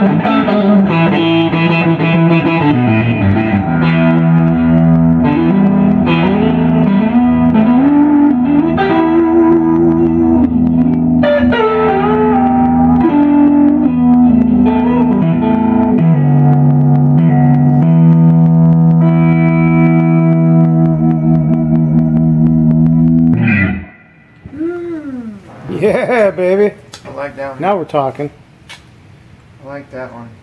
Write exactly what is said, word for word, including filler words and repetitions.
Yeah, baby. I like that one. Now we're talking. I like that one.